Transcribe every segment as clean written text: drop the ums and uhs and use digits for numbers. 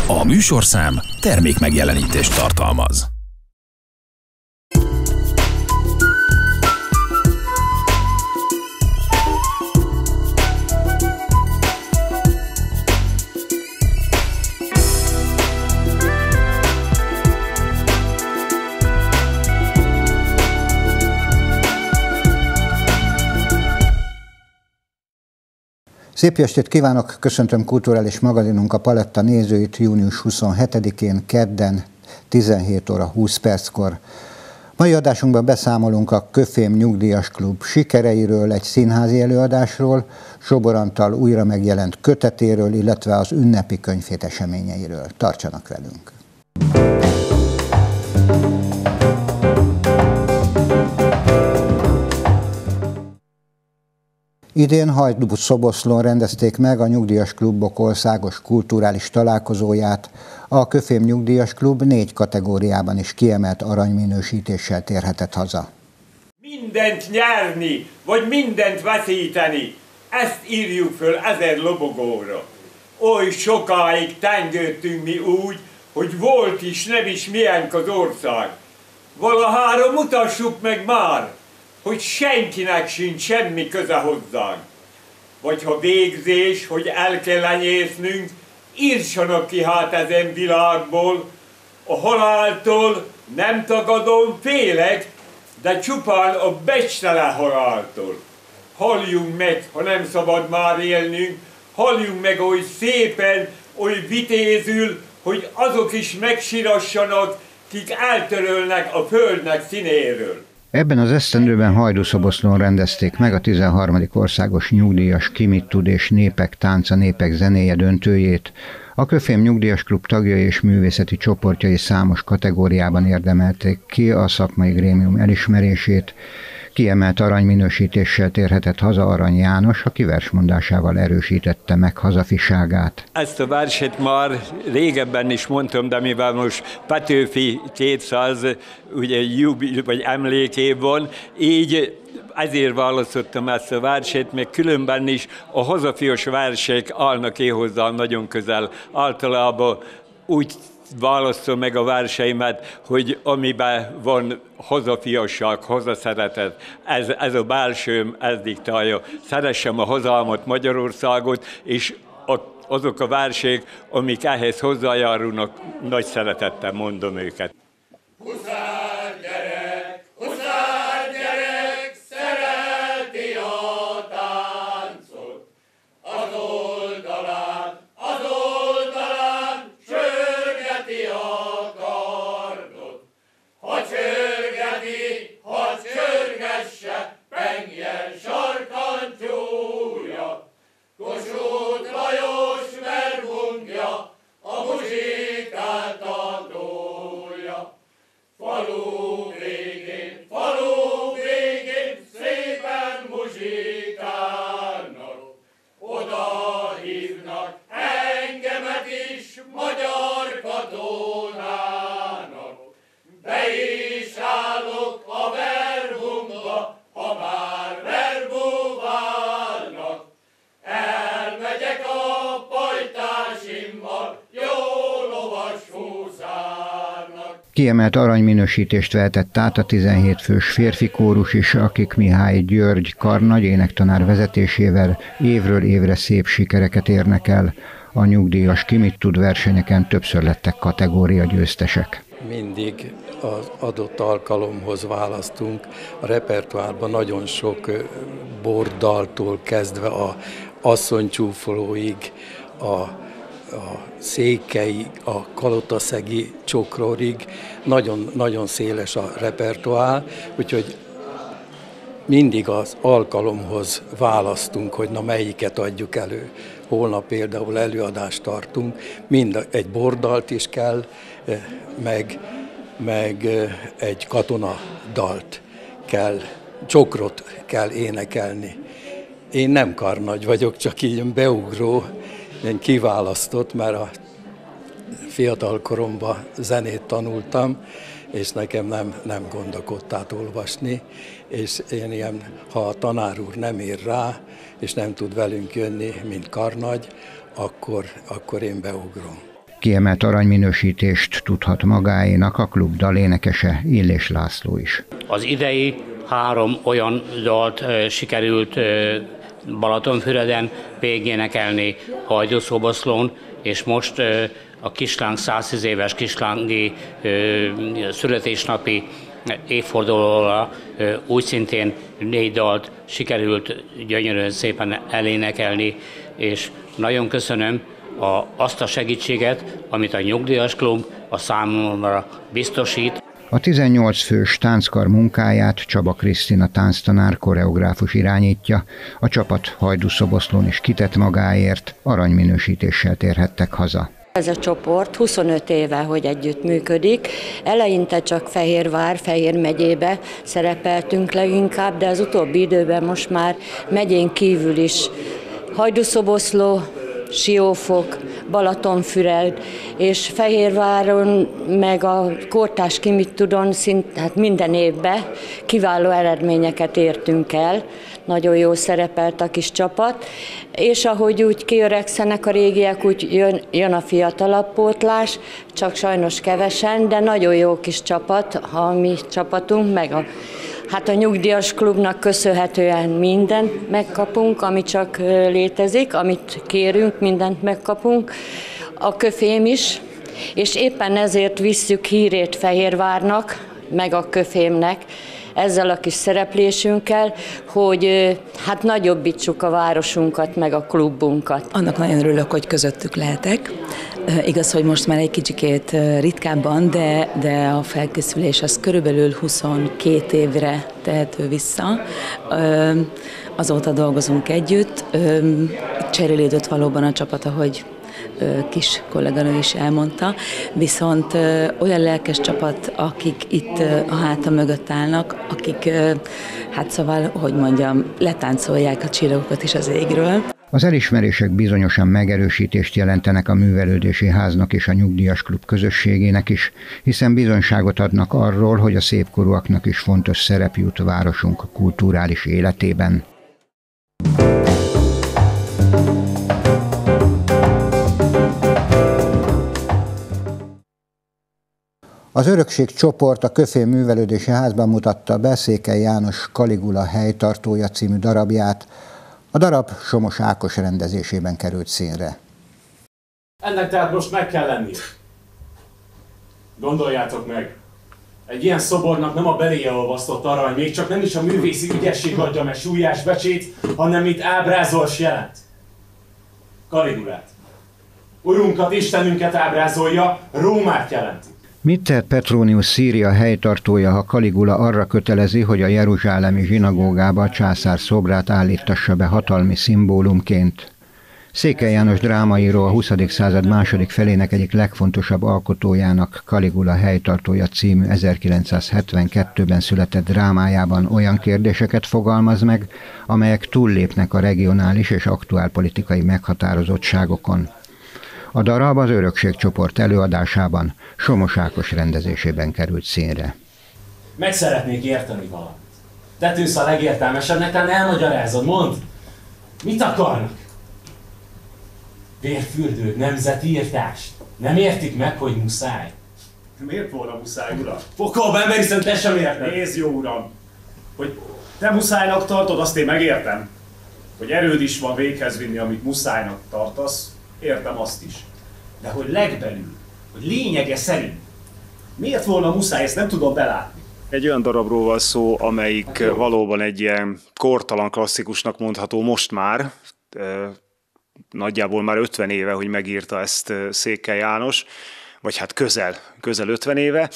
A műsorszám termékmegjelenítést tartalmaz. Szép estét kívánok! Köszöntöm kulturális magazinunk a Paletta nézőit június 27-én, kedden, 17 óra 20 perckor. Mai adásunkban beszámolunk a Köfém Nyugdíjas Klub sikereiről, egy színházi előadásról, Sobor Antal újra megjelent kötetéről, illetve az ünnepi könyvhét eseményeiről. Tartsanak velünk! Idén Hajdú-Szoboszlón rendezték meg a Nyugdíjas Klubok országos kulturális találkozóját. A Köfém Nyugdíjas Klub 4 kategóriában is kiemelt aranyminősítéssel térhetett haza. Mindent nyerni, vagy mindent veszíteni, ezt írjuk föl 1000 lobogóra. Oly sokáig tengődtünk mi úgy, hogy volt is, nem is milyen az ország. Valahára mutassuk meg már, hogy senkinek sincs semmi köze hozzánk. Vagy ha végzés, hogy el kell lenyésznünk, írsanak ki hát ezen világból. A haláltól nem tagadom, félek, de csupán a becstelen haláltól. Halljunk meg, ha nem szabad már élnünk, halljunk meg oly szépen, oly vitézül, hogy azok is megsirassanak, kik eltörölnek a földnek színéről. Ebben az esztendőben Hajdú-Szoboszlón rendezték meg a 13. országos nyugdíjas Ki mit tud és Népek tánca, Népek zenéje döntőjét. A Köfém Nyugdíjas Klub tagjai és művészeti csoportjai számos kategóriában érdemelték ki a szakmai grémium elismerését. Kiemelt aranyminősítéssel térhetett haza Arany János, aki versmondásával erősítette meg hazafiságát. Ezt a verset már régebben is mondtam, de mivel most Petőfi 200 ugye, vagy emlékév van, így ezért választottam ezt a verset, meg különben is a hazafias versek állnak én hozzám nagyon közel. Általában úgy választom meg a verseimet, hogy amiben van hazafiasság, hazaszeretet, ez a belsőm, ez diktálja. Szeressem a hazámat, Magyarországot, és azok a versek, amik ehhez hozzájárulnak, nagy szeretettel mondom őket. Huszár gyerek, szereti a táncot, az oldalán csörgeti a kardot. Ha csörgeti, ha csörgesse, pengjen sarkantyúja. Kossuth Lajos verbungja, a muzsikát adója. Falu végén szépen muzsikálnak, oda hívnak engemet is magyar katonának. Be is állok a verbumba, ha már verbuválnak. Elmegyek a pajtásimmal, jó lovas húszárnak. Kiemelt aranyminősítést vehetett át a 17 fős férfi kórus is, akik Mihály György karnagy énektanár vezetésével évről évre szép sikereket érnek el. A nyugdíjas Ki mit tud versenyeken többször lettek kategória győztesek. Mindig az adott alkalomhoz választunk. A repertoárban nagyon sok bordaltól kezdve a asszonycsúfolóig, a székely, a kalotaszegi csokrorig, nagyon, nagyon széles a repertoár, úgyhogy mindig az alkalomhoz választunk, hogy na melyiket adjuk elő. Holnap például előadást tartunk, egy bordalt is kell, meg egy katonadalt kell, csokrot kell énekelni. Én nem karnagy vagyok, csak így beugró, én kiválasztott, mert a fiatal koromban zenét tanultam, és nekem nem gondolkodott át olvasni, és én ilyen, ha a tanár úr nem ér rá, és nem tud velünk jönni, mint karnagy, akkor én beugrom. Kiemelt aranyminősítést tudhat magáénak a klub dalénekese, Illés László is. Az idei 3 olyan dalt sikerült Balatonfüreden végénekelni Hajdúszoboszlón, és most a Kisláng 110 éves kislángi születésnapi évfordulóra úgy szintén 4 dalt sikerült gyönyörűen szépen elénekelni, és nagyon köszönöm azt a segítséget, amit a nyugdíjas klub a számomra biztosít. A 18 fős tánckar munkáját Csaba Krisztina tánctanár, koreográfus irányítja. A csapat Hajdúszoboszlón is kitett magáért, aranyminősítéssel térhettek haza. Ez a csoport 25 éve, hogy együtt működik. Eleinte csak Fehér megyébe szerepeltünk leginkább, de az utóbbi időben most már megyén kívül is Hajdúszoboszló, Siófok, Balatonfüred és Fehérváron, meg a Kortárs Kimitudon hát minden évben kiváló eredményeket értünk el. Nagyon jól szerepelt a kis csapat, és ahogy úgy kiöregszenek a régiek, úgy jön a fiatalabb pótlás, csak sajnos kevesen, de nagyon jó kis csapat a mi csapatunk, meg a nyugdíjas klubnak köszönhetően mindent megkapunk, ami csak létezik, amit kérünk, mindent megkapunk. A Köfém is, és éppen ezért visszük hírét Fehérvárnak, meg a Köfémnek, ezzel a kis szereplésünkkel, hogy nagyobbítsuk a városunkat, meg a klubunkat. Annak nagyon örülök, hogy közöttük lehetek. Igaz, hogy most már egy kicsikét ritkábban, de a felkészülés az körülbelül 22 évre tehető vissza. Azóta dolgozunk együtt. Cserélődött valóban a csapat, ahogy kis kolléganő is elmondta, viszont olyan lelkes csapat, akik itt a háta mögött állnak, akik, szóval, hogy mondjam, letáncolják a csillagokat is az égről. Az elismerések bizonyosan megerősítést jelentenek a művelődési háznak és a nyugdíjas klub közösségének is, hiszen bizonyságot adnak arról, hogy a szépkorúaknak is fontos szerep jut városunk kulturális életében. Az Örökség csoport a Köfém művelődési házban mutatta be Székely János Kaligula helytartója című darabját. A darab Somos Ákos rendezésében került színre. Ennek tehát most meg kell lenni. Gondoljátok meg, egy ilyen szobornak nem a beléje olvasztott arany, még csak nem is a művészi ügyesség adja meg súlyás becsét, hanem mit ábrázolsz jelent. Kaligulát. Urunkat, Istenünket ábrázolja, Rómát jelenti. Mit tehet Petronius Szíria helytartója, ha Kaligula arra kötelezi, hogy a jeruzsálemi zsinagógába a császár szobrát állítassa be hatalmi szimbólumként? Székely János drámaíró a 20. század második felének egyik legfontosabb alkotójának, Kaligula helytartója című 1972-ben született drámájában olyan kérdéseket fogalmaz meg, amelyek túllépnek a regionális és aktuálpolitikai meghatározottságokon. A darab az Örökség csoport előadásában Somos Ákos rendezésében került színre. Meg szeretnék érteni valamit. Te tűnsz a legértelmesebbnek, talán elmagyarázod, mondd! Mit akarnak? Vérfürdők, nemzetírtást. Nem értik meg, hogy muszáj? Miért volna muszáj, uram? Pokolba ember, hiszen te sem érted. Nézd, jó uram, hogy te muszájnak tartod, azt én megértem. Hogy erőd is van véghez vinni, amit muszájnak tartasz, értem azt is. De hogy legbelül, hogy lényege szerint, miért volna muszáj, ezt nem tudom belátni. Egy olyan darabról van szó, amelyik valóban egy ilyen kortalan klasszikusnak mondható most már, nagyjából már 50 éve, hogy megírta ezt Székely János, vagy hát közel 50 éve.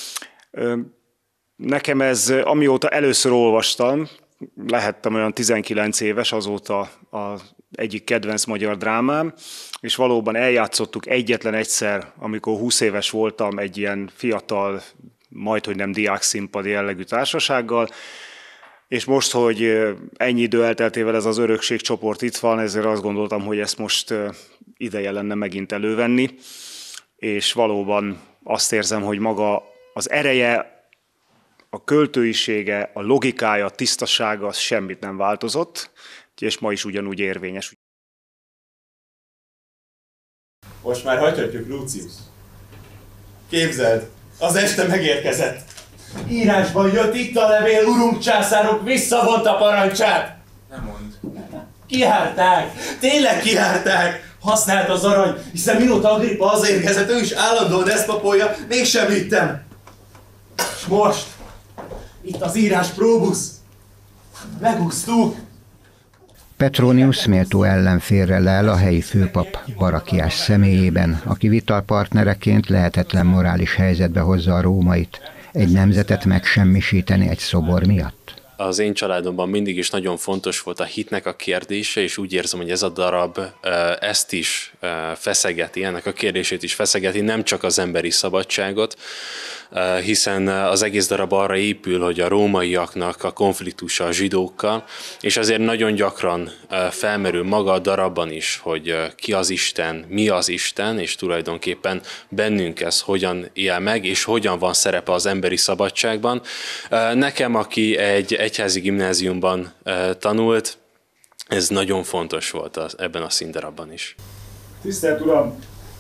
Nekem ez, amióta először olvastam, lehettem olyan 19 éves, azóta az egyik kedvenc magyar drámám, és valóban eljátszottuk egyetlen egyszer, amikor 20 éves voltam egy ilyen fiatal, majdhogy nem diákszínpadi jellegű társasággal, és most, hogy ennyi idő elteltével ez az Örökség csoport itt van, ezért azt gondoltam, hogy ezt most ideje lenne megint elővenni, és valóban azt érzem, hogy maga az ereje, a költőisége, a logikája, a tisztasága, az semmit nem változott, és ma is ugyanúgy érvényes. Most már hagyhatjuk, Lucius. Képzeld, az este megérkezett. Írásban jött itt a levél, urunk császárok visszavonta parancsát. Nem mondd. Kijárták, tényleg kijárták. Használt az arany, hiszen mióta Agrippa az érkezett, ő is állandóan ezt papolja, mégsem vittem. És most, itt az írás próbusz. Megúsztuk. Petronius méltó ellenfélre lel a helyi főpap Barakiás személyében, aki vitalpartnereként lehetetlen morális helyzetbe hozza a rómait, egy nemzetet megsemmisíteni egy szobor miatt. Az én családomban mindig is nagyon fontos volt a hitnek a kérdése, és úgy érzem, hogy ez a darab ezt is feszegeti, ennek a kérdését is feszegeti, nem csak az emberi szabadságot, hiszen az egész darab arra épül, hogy a rómaiaknak a konfliktusa a zsidókkal, és azért nagyon gyakran felmerül maga a darabban is, hogy ki az Isten, mi az Isten, és tulajdonképpen bennünk ez hogyan él meg, és hogyan van szerepe az emberi szabadságban. Nekem, aki egy egyházi gimnáziumban tanult, ez nagyon fontos volt ebben a színdarabban is. Tisztelt Uram!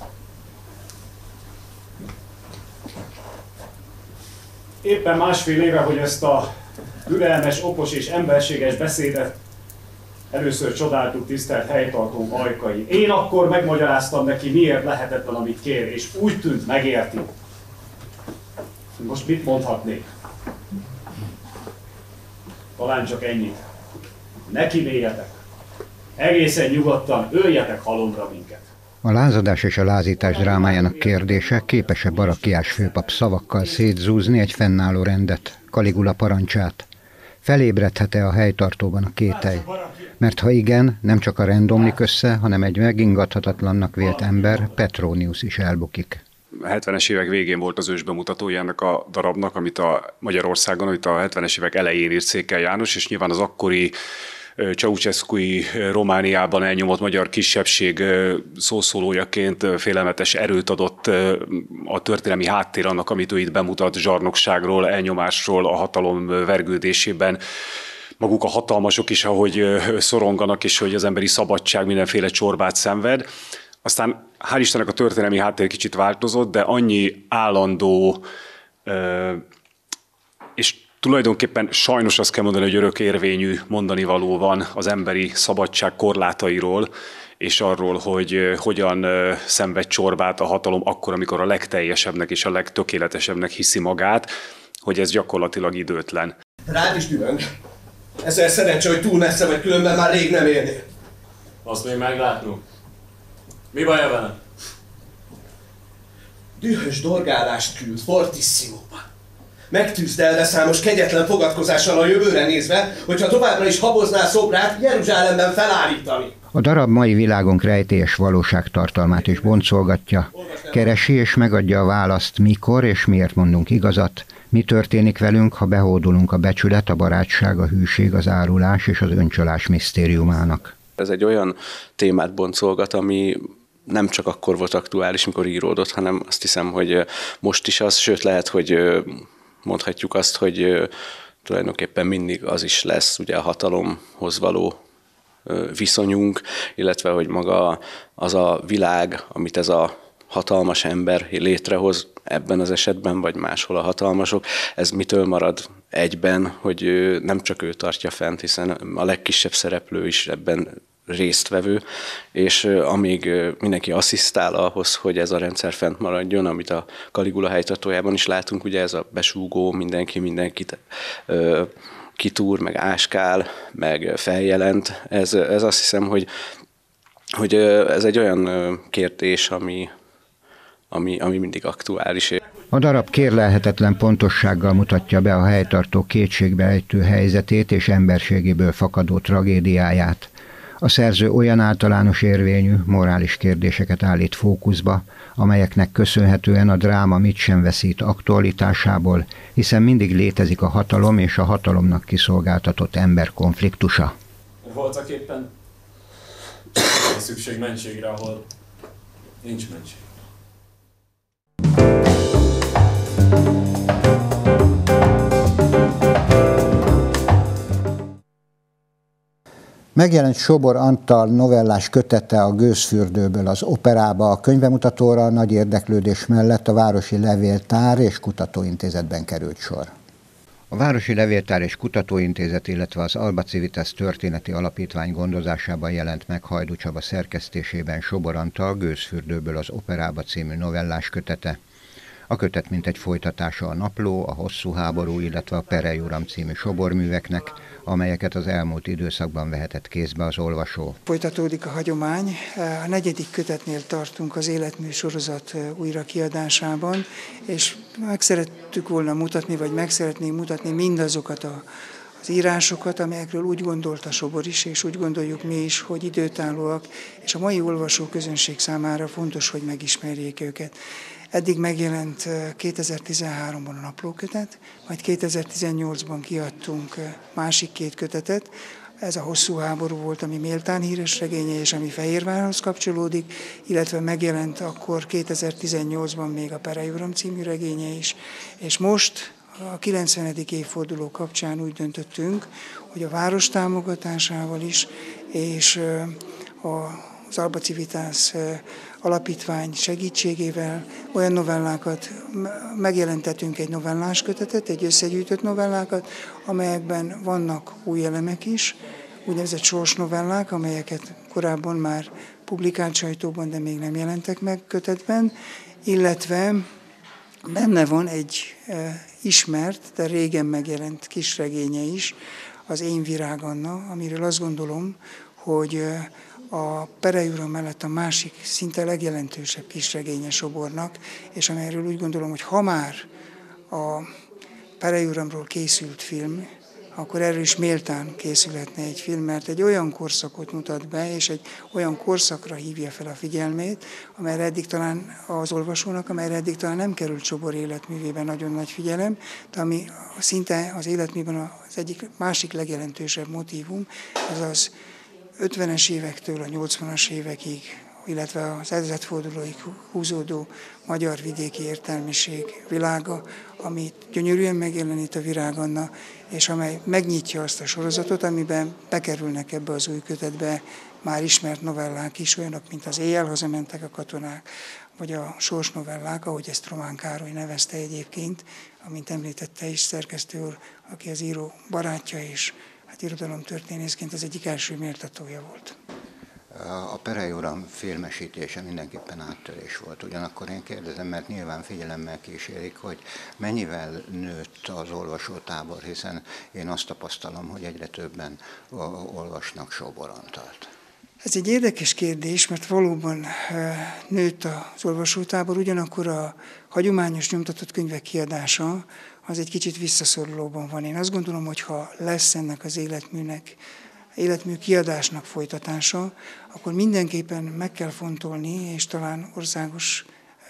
Éppen másfél éve, hogy ezt a türelmes, okos és emberséges beszédet először csodáltuk tisztelt helytartó Ajkai. Én akkor megmagyaráztam neki, miért lehetetlen, amit kér, és úgy tűnt, megérti. Most mit mondhatnék? Talán csak ennyit. Ne kiméljetek. Egészen nyugodtan öljetek halomra minket. A lázadás és a lázítás drámájának kérdése, képes-e Barakiás főpap szavakkal szétzúzni egy fennálló rendet, Caligula parancsát? Felébredhet-e a helytartóban a kételj? Mert ha igen, nem csak a rend omlik össze, hanem egy megingathatatlannak vélt ember, Petronius is elbukik. A 70-es évek végén volt az ősbemutatója ennek a darabnak, amit a Magyarországon, amit a 70-es évek elején írt Székely János, és nyilván az akkori Ceausescu-i Romániában elnyomott magyar kisebbség szószólójaként félelmetes erőt adott a történelmi háttér annak, amit ő itt bemutat zsarnokságról, elnyomásról, a hatalom vergődésében. Maguk a hatalmasok is, ahogy szoronganak, és hogy az emberi szabadság mindenféle csorbát szenved. Aztán hál' Istennek a történelmi háttér kicsit változott, de annyi állandó és tulajdonképpen sajnos azt kell mondani, hogy örökérvényű mondanivaló van az emberi szabadság korlátairól, és arról, hogy hogyan szenved csorbát a hatalom akkor, amikor a legteljesebbnek és a legtökéletesebbnek hiszi magát, hogy ez gyakorlatilag időtlen. Rád is dühöng. Ezzel szerencsé, hogy túl messze vagy, különben már rég nem érnél. Azt még meglátnunk. Mi baja vele? Dühös dorgálást küld Fortissimóban. Megtűzdelve számos kegyetlen fogadkozással a jövőre nézve, hogyha továbbra is habozná szobrát Jeruzsálemben felállítani. A darab mai világunk rejtélyes valóságtartalmát is boncolgatja, keresi és megadja a választ, mikor és miért mondunk igazat, mi történik velünk, ha behódulunk a becsület, a barátság, a hűség, az árulás és az öncsalás misztériumának. Ez egy olyan témát boncolgat, ami nem csak akkor volt aktuális, mikor íródott, hanem azt hiszem, hogy most is az, sőt lehet, hogy mondhatjuk azt, hogy tulajdonképpen mindig az is lesz ugye a hatalomhoz való viszonyunk, illetve hogy maga az a világ, amit ez a hatalmas ember létrehoz ebben az esetben, vagy máshol a hatalmasok, ez mitől marad egyben, hogy nem csak ő tartja fent, hiszen a legkisebb szereplő is ebben résztvevő, és amíg mindenki asszisztál ahhoz, hogy ez a rendszer fent maradjon, amit a Caligula helytartójában is látunk, ugye ez a besúgó, mindenkit kitúr, meg áskál, meg feljelent, ez azt hiszem, hogy ez egy olyan kérdés, ami mindig aktuális. A darab kérlelhetetlen pontossággal mutatja be a helytartó kétségbeejtő helyzetét és emberségéből fakadó tragédiáját. A szerző olyan általános érvényű, morális kérdéseket állít fókuszba, amelyeknek köszönhetően a dráma mit sem veszít aktualitásából, hiszen mindig létezik a hatalom és a hatalomnak kiszolgáltatott ember konfliktusa. Voltak éppen szükség mentségre, ahol nincs mentség. Megjelent Sobor Antal novellás kötete a Gőzfürdőből az operába. A könyvemutatóra nagy érdeklődés mellett a Városi Levéltár és Kutatóintézetben került sor. A Városi Levéltár és Kutatóintézet, illetve az Alba Civitas Történeti Alapítvány gondozásában jelent meg Hajdú Csaba szerkesztésében Sobor Antal Gőzfürdőből az operába című novellás kötete. A kötet mintegy folytatása a Napló, a Hosszú háború, illetve a Perely uram című soborműveknek, amelyeket az elmúlt időszakban vehetett kézbe az olvasó. Folytatódik a hagyomány. A 4. kötetnél tartunk az életmű sorozat újrakiadásában, és meg szerettük volna mutatni, vagy meg szeretnénk mutatni mindazokat az írásokat, amelyekről úgy gondolta Sobor is, és úgy gondoljuk mi is, hogy időtállóak, és a mai olvasó közönség számára fontos, hogy megismerjék őket. Eddig megjelent 2013-ban a naplókötet, majd 2018-ban kiadtunk másik 2 kötetet. Ez a Hosszú háború volt, ami méltán híres regénye, és ami Fehérvárhoz kapcsolódik, illetve megjelent akkor 2018-ban még a Perely uram című regénye is. És most a 90. évforduló kapcsán úgy döntöttünk, hogy a város támogatásával is, és az Alba Civitas Alapítvány segítségével olyan novellákat, megjelentettünk egy novellás kötetet, egy összegyűjtött novellákat, amelyekben vannak új elemek is, úgynevezett sorsnovellák, amelyeket korábban már publikált sajtóban, de még nem jelentek meg kötetben, illetve benne van egy ismert, de régen megjelent kisregénye is, az Én Virág Anna, amiről azt gondolom, hogy a Perely uram mellett a másik, szinte legjelentősebb kisregénye Sobornak, és amelyről úgy gondolom, hogy ha már a Perely uramról készült film, akkor erről is méltán készülhetne egy film, mert egy olyan korszakot mutat be, és egy olyan korszakra hívja fel a figyelmét, amelyre eddig talán az olvasónak, amelyre eddig talán nem került Sobor életművében nagyon nagy figyelem, de ami szinte az életműben az egyik másik legjelentősebb motívum, az az 50-es évektől a 80-as évekig, illetve az ezredfordulóig húzódó magyar vidéki értelmiség világa, amit gyönyörűen megjelenít a Virág Anna, és amely megnyitja azt a sorozatot, amiben bekerülnek ebbe az új kötetbe már ismert novellák is, olyanok, mint az Éjjel hazamentek a katonák, vagy a sorsnovellák, ahogy ezt Román Károly nevezte egyébként, amint említette is szerkesztő úr, aki az író barátja és irodalomtörténészként az egyik első méltatója volt. A Perely uram filmesítése mindenképpen áttörés volt. Ugyanakkor én kérdezem, mert nyilván figyelemmel kísérik, hogy mennyivel nőtt az olvasótábor, hiszen én azt tapasztalom, hogy egyre többen olvasnak Sobor Antalt. Ez egy érdekes kérdés, mert valóban nőtt az olvasótábor, ugyanakkor a hagyományos nyomtatott könyvek kiadása az egy kicsit visszaszorulóban van. Én azt gondolom, hogy ha lesz ennek az életmű kiadásnak folytatása, akkor mindenképpen meg kell fontolni, és talán országos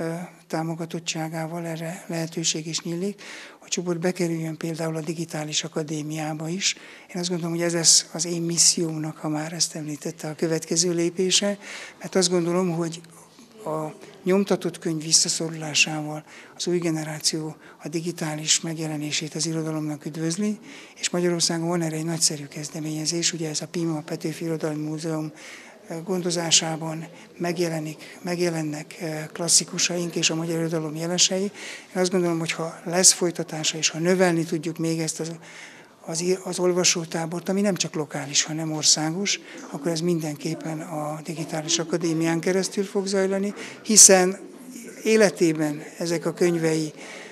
támogatottságával erre lehetőség is nyílik, hogy Sobor bekerüljön például a Digitális Akadémiába is. Én azt gondolom, hogy ez lesz az én missziómnak, ha már ezt említette, a következő lépése, mert azt gondolom, hogy a nyomtatott könyv visszaszorulásával az új generáció a digitális megjelenését az irodalomnak üdvözli, és Magyarországon van erre egy nagyszerű kezdeményezés, ugye ez a PIMA, a Petőfi Irodalmi Múzeum gondozásában megjelennek klasszikusaink és a magyar irodalom jelesei. Én azt gondolom, hogy ha lesz folytatása, és ha növelni tudjuk még ezt az olvasótábort, ami nem csak lokális, hanem országos, akkor ez mindenképpen a Digitális Akadémián keresztül fog zajlani, hiszen életében ezek a könyvei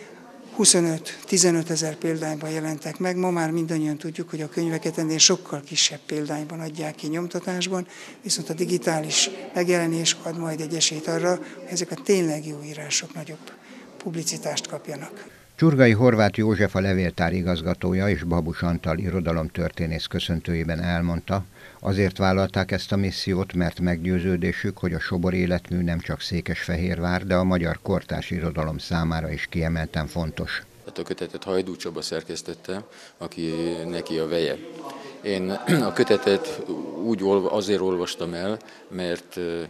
25-15 ezer példányban jelentek meg. Ma már mindannyian tudjuk, hogy a könyveket ennél sokkal kisebb példányban adják ki nyomtatásban, viszont a digitális megjelenés ad majd egy esélyt arra, hogy ezek a tényleg jó írások nagyobb publicitást kapjanak. Csurgai Horváth József, a levéltár igazgatója és Babus Antal irodalomtörténész köszöntőjében elmondta, azért vállalták ezt a missziót, mert meggyőződésük, hogy a Sobor életmű nem csak Székesfehérvár, de a magyar kortárs irodalom számára is kiemelten fontos. A kötetet Hajdú Csaba szerkesztette, aki neki a veje. Én a kötetet azért olvastam el, mert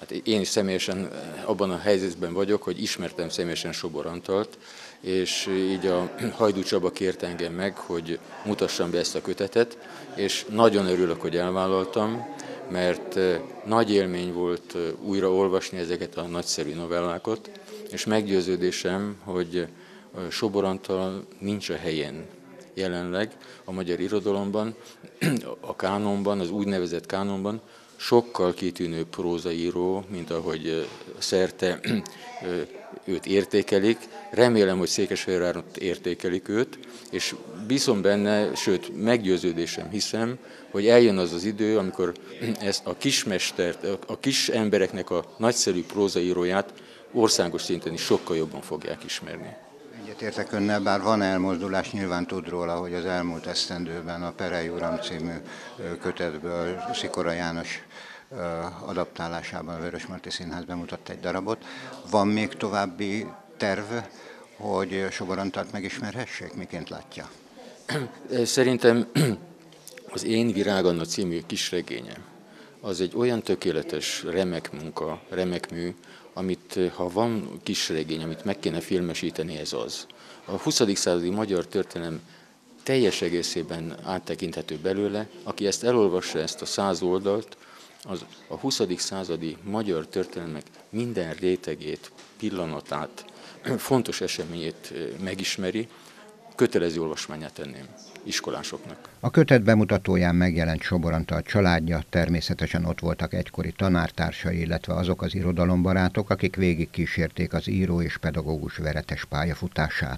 Hát én is személyesen abban a helyzetben vagyok, hogy ismertem személyesen Sobor Antalt, és így a Hajdú Csaba kért engem meg, hogy mutassam be ezt a kötetet, és nagyon örülök, hogy elvállaltam, mert nagy élmény volt újra olvasni ezeket a nagyszerű novellákat, és meggyőződésem, hogy Sobor Antal nincs a helyén jelenleg a magyar irodalomban, a kánonban, az úgynevezett kánonban, sokkal kitűnő prózaíró, mint ahogy szerte őt értékelik. Remélem, hogy Székesfehérváron értékelik őt, és bízom benne, sőt meggyőződésem hiszem, hogy eljön az az idő, amikor ezt a kismestert, a kis embereknek a nagyszerű prózaíróját országos szinten is sokkal jobban fogják ismerni. Egyetértek önnel, bár van elmozdulás, nyilván tud róla, hogy az elmúlt esztendőben a Perely Uram című kötetből Szikora János adaptálásában a Vörösmarty Színház bemutatta egy darabot. Van még további terv, hogy Sobor Antalt megismerhessék? Miként látja? Szerintem az Én Virág Anna című kisregénye az egy olyan tökéletes, remek munka, remek mű, amit, ha van kisregény, amit meg kéne filmesíteni, ez az. A 20. századi magyar történelem teljes egészében áttekinthető belőle. Aki ezt elolvassa, ezt a 100 oldalt, az a 20. századi magyar történelmek minden rétegét, pillanatát, fontos eseményét megismeri, kötelező olvasmányát tenném iskolásoknak. A kötet bemutatóján megjelent Sobor Antal családja, természetesen ott voltak egykori tanártársai, illetve azok az irodalombarátok, akik végigkísérték az író és pedagógus veretes pályafutását.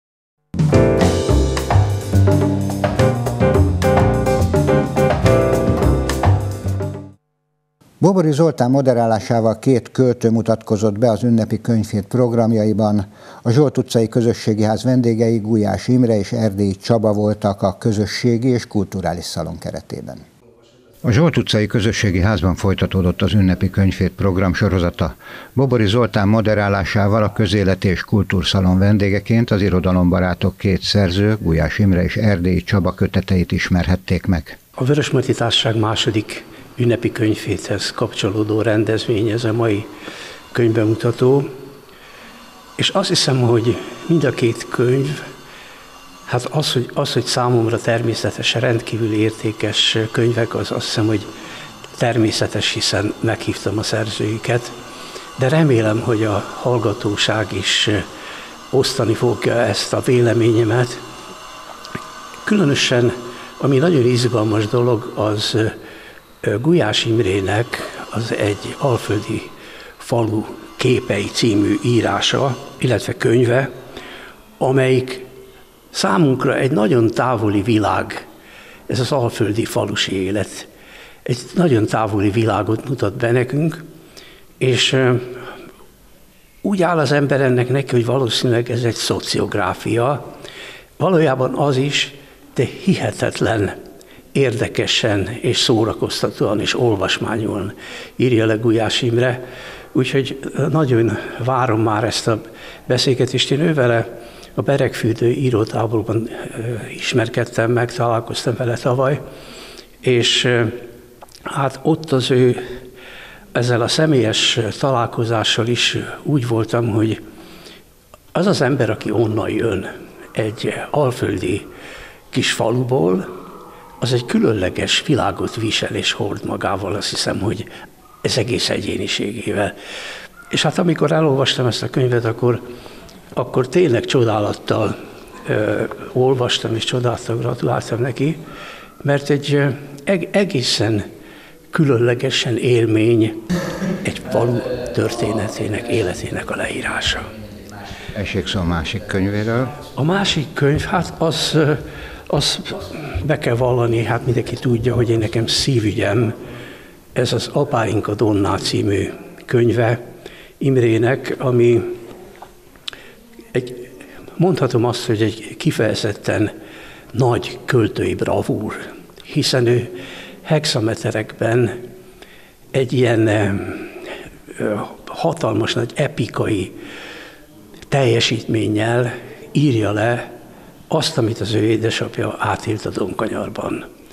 Bobori Zoltán moderálásával 2 költő mutatkozott be az ünnepi könyvhét programjaiban. A Zsolt utcai közösségi ház vendégei Gulyás Imre és Erdélyi Csaba voltak a közösségi és kulturális szalon keretében. A Zsolt utcai közösségi házban folytatódott az ünnepi könyvhét program sorozata. Bobori Zoltán moderálásával a közéleti és kultúrszalon vendégeként az irodalombarátok 2 szerző, Gulyás Imre és Erdélyi Csaba köteteit ismerhették meg. A Vörösmarty Társaság második ünnepi könyvhéthez kapcsolódó rendezvény ez a mai könyvbemutató, és azt hiszem, hogy mind a 2 könyv, hát az, hogy számomra természetesen rendkívül értékes könyvek, azt hiszem, hogy természetes, hiszen meghívtam a szerzőiket, de remélem, hogy a hallgatóság is osztani fogja ezt a véleményemet. Különösen, ami nagyon izgalmas dolog, az Gulyás Imrének az Egy alföldi falu képei című írása, illetve könyve, amelyik számunkra egy nagyon távoli világ, ez az alföldi falusi élet. Egy nagyon távoli világot mutat be nekünk, és úgy áll az ember ennek neki, hogy valószínűleg ez egy szociográfia, valójában az is, de hihetetlen érdekesen és szórakoztatóan és olvasmányosan írja le Gulyás Imre, úgyhogy nagyon várom már ezt a beszélgetést. Én ővele a Beregfürdő írótáborban ismerkedtem meg, találkoztam vele tavaly, és hát ott az ő ezzel a személyes találkozással is úgy voltam, hogy az az ember, aki onnan jön, egy alföldi kis faluból, az egy különleges világot visel és hord magával, azt hiszem, hogy ez egész egyéniségével. És hát amikor elolvastam ezt a könyvet, akkor tényleg csodálattal olvastam, és csodálattal gratuláltam neki, mert egy egészen különlegesen élmény egy falu történetének, életének a leírása. Esik szó a másik könyvéről. A másik könyv, hát az be kell vallani, hát mindenki tudja, hogy én nekem szívügyem, ez az Apáink a Donná című könyve Imrének, ami mondhatom azt, hogy egy kifejezetten nagy költői bravúr, hiszen ő hexameterekben egy ilyen hatalmas nagy epikai teljesítménnyel írja le azt, amit az ő édesapja átélt a Domkanyarban.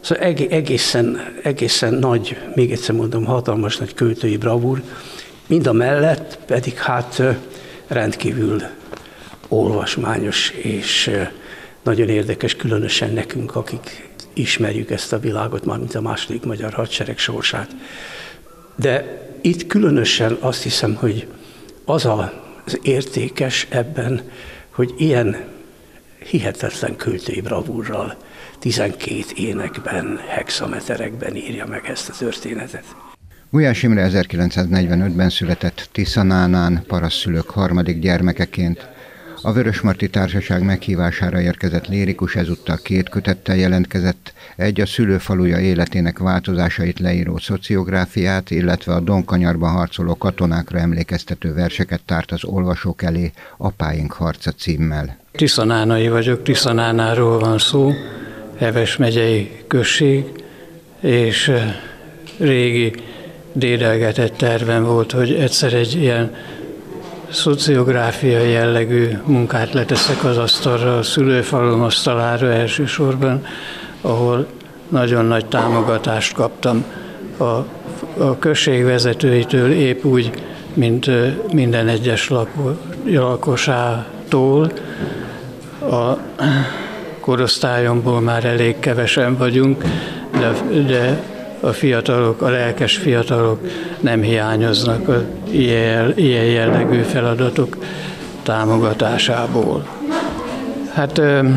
Szóval egészen nagy, még egyszer mondom, hatalmas nagy költői bravúr, mind a mellett pedig hát rendkívül olvasmányos és nagyon érdekes, különösen nekünk, akik ismerjük ezt a világot, mármint a második magyar hadsereg sorsát. De itt különösen azt hiszem, hogy az az értékes ebben, hogy ilyen hihetetlen költői bravúrral 12 énekben, hexameterekben írja meg ezt a történetet. Gulyás Imre 1945-ben született Tiszanánán, parasztszülők harmadik gyermekeként. A Vörösmarty Társaság meghívására érkezett lérikus ezúttal 2 kötettel jelentkezett, egy a szülőfaluja életének változásait leíró szociográfiát, illetve a Donkanyarban harcoló katonákra emlékeztető verseket tárt az olvasók elé Apáink harca címmel. Tiszanánai vagyok, Tiszanánáról van szó, Heves megyei község, és régi dédelgetett tervem volt, hogy egyszer egy ilyen szociográfiai jellegű munkát leteszek az asztalra, a szülőfalum asztalára elsősorban, ahol nagyon nagy támogatást kaptam a község vezetőitől, épp úgy, mint minden egyes lakosától. A korosztályomból már elég kevesen vagyunk, de a fiatalok, a lelkes fiatalok nem hiányoznak az ilyen jellegű feladatok támogatásából. Hát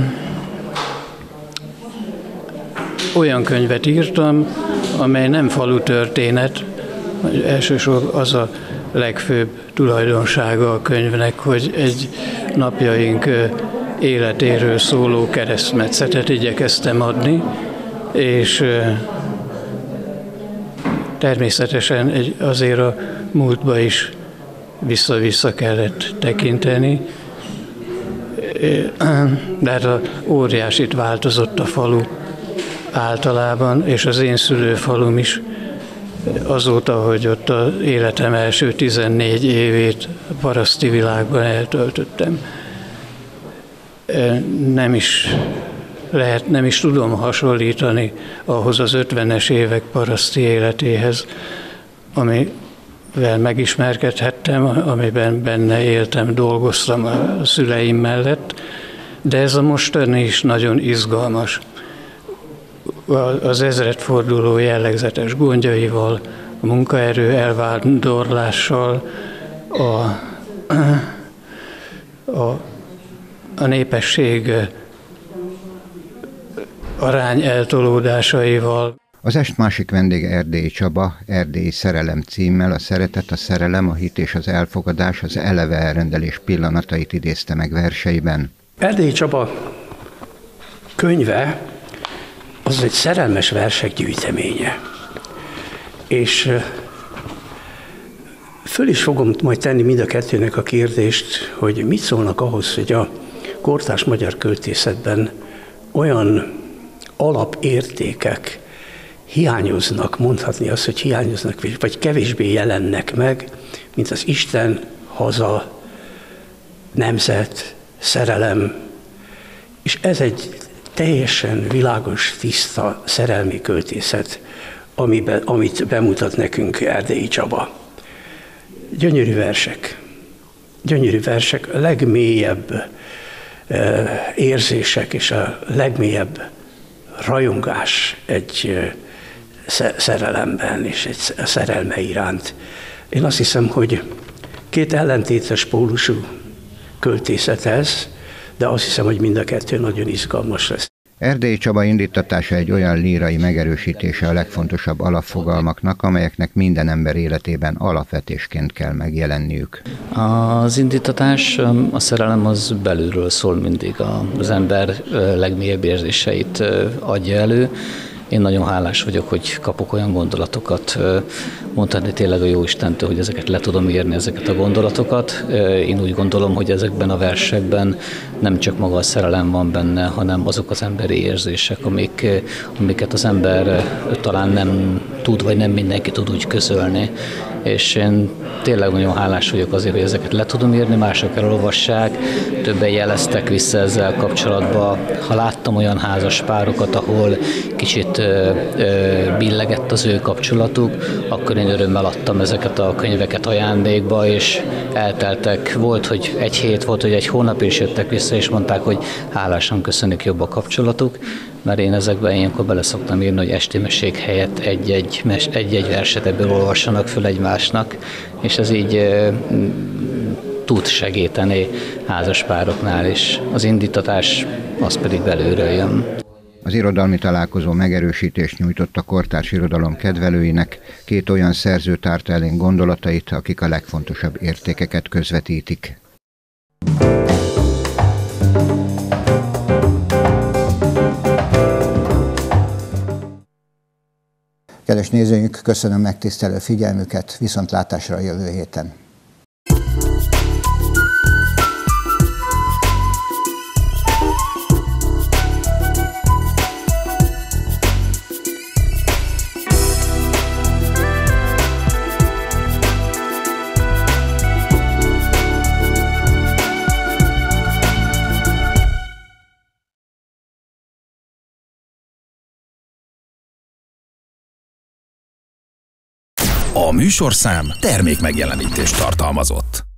olyan könyvet írtam, amely nem falu történet, elsősorban az a legfőbb tulajdonsága a könyvnek, hogy egy napjaink életéről szóló keresztmetszetet igyekeztem adni, és természetesen azért a múltba is vissza-vissza kellett tekinteni, de hát óriásit változott a falu általában, és az én szülőfalum is azóta, hogy ott az életem első 14 évét paraszti világban eltöltöttem. Nem is tudom hasonlítani ahhoz az 50-es évek paraszti életéhez, amivel megismerkedhettem, amiben benne éltem, dolgoztam a szüleim mellett, de ez a mostani is nagyon izgalmas. Az ezredforduló jellegzetes gondjaival, a munkaerő elvándorlással, a népesség arány eltolódásaival. Az est másik vendége Erdélyi Csaba, Erdélyi szerelem címmel a szeretet, a szerelem, a hit és az elfogadás, az eleve elrendelés pillanatait idézte meg verseiben. Erdélyi Csaba könyve az egy szerelmes versek gyűjteménye. És föl is fogom majd tenni mind a kettőnek a kérdést, hogy mit szólnak ahhoz, hogy a kortárs magyar költészetben olyan alapértékek hiányoznak, mondhatni azt, hogy hiányoznak, vagy kevésbé jelennek meg, mint az Isten, haza, nemzet, szerelem. És ez egy teljesen világos, tiszta szerelmi költészet, amit bemutat nekünk Erdélyi Csaba. Gyönyörű versek, a legmélyebb érzések és a legmélyebb rajongás egy szerelemben és egy szerelme iránt. Én azt hiszem, hogy 2 ellentétes pólusú költészet ez, de azt hiszem, hogy mind a kettő nagyon izgalmas lesz. Erdélyi Csaba indítatása egy olyan lírai megerősítése a legfontosabb alapfogalmaknak, amelyeknek minden ember életében alapvetésként kell megjelenniük. Az indítatás, a szerelem az belülről szól mindig, az ember legmélyebb érzéseit adja elő. Én nagyon hálás vagyok, hogy kapok olyan gondolatokat, mondhatni tényleg a Jóistentől, hogy ezeket le tudom írni, ezeket a gondolatokat. Én úgy gondolom, hogy ezekben a versekben nem csak maga a szerelem van benne, hanem azok az emberi érzések, amiket az ember talán nem tud, vagy nem mindenki tud úgy közölni. és én tényleg nagyon hálás vagyok azért, hogy ezeket le tudom írni, mások elolvassák, többen jeleztek vissza ezzel kapcsolatban. Ha láttam olyan házas párokat, ahol kicsit billegett az ő kapcsolatuk, akkor én örömmel adtam ezeket a könyveket ajándékba, és elteltek, volt, hogy egy hét, volt, hogy egy hónap, és jöttek vissza, és mondták, hogy hálásan köszönik, jobb a kapcsolatuk, mert én ezekben ilyenkor bele szoktam írni, hogy esti mesék helyett egy-egy verset ebből olvassanak föl egymásnak, és ez így tud segíteni házaspároknál is. Az indítatás az pedig belülről jön. Az irodalmi találkozó megerősítést nyújtott a kortárs irodalom kedvelőinek, 2 olyan szerző tárta elénk gondolatait, akik a legfontosabb értékeket közvetítik. Kedves nézőink, köszönöm megtisztelő figyelmüket, viszontlátásra a jövő héten. A műsorszám termékmegjelenítést tartalmazott.